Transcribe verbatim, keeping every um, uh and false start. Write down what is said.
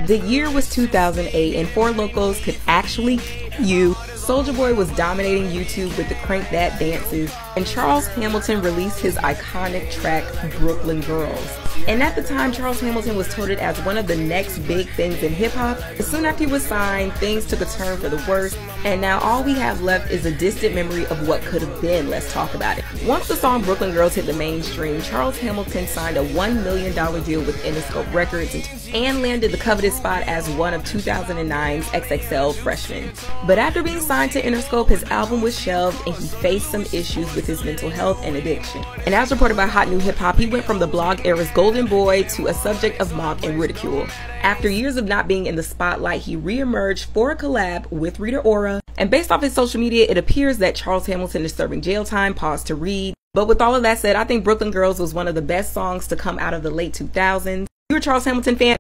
The year was two thousand eight and Four Locos could actually you. Soulja Boy was dominating YouTube with the Crank That dances, and Charles Hamilton released his iconic track, Brooklyn Girls. And at the time, Charles Hamilton was touted as one of the next big things in hip-hop. Soon after he was signed, things took a turn for the worse, and now all we have left is a distant memory of what could have been. Let's talk about it. Once the song Brooklyn Girls hit the mainstream, Charles Hamilton signed a one million dollar deal with Interscope Records and landed the coveted spot as one of two thousand nine's X X L freshmen. But after being signed to Interscope, his album was shelved and he faced some issues with his mental health and addiction. And as reported by Hot New Hip Hop, he went from the blog era's golden boy to a subject of mock and ridicule. After years of not being in the spotlight, he re-emerged for a collab with Rita Ora, and based off his social media, it appears that Charles Hamilton is serving jail time. Pause to read. But with all of that said, I think Brooklyn Girls was one of the best songs to come out of the late two thousands. If you're a Charles Hamilton fan,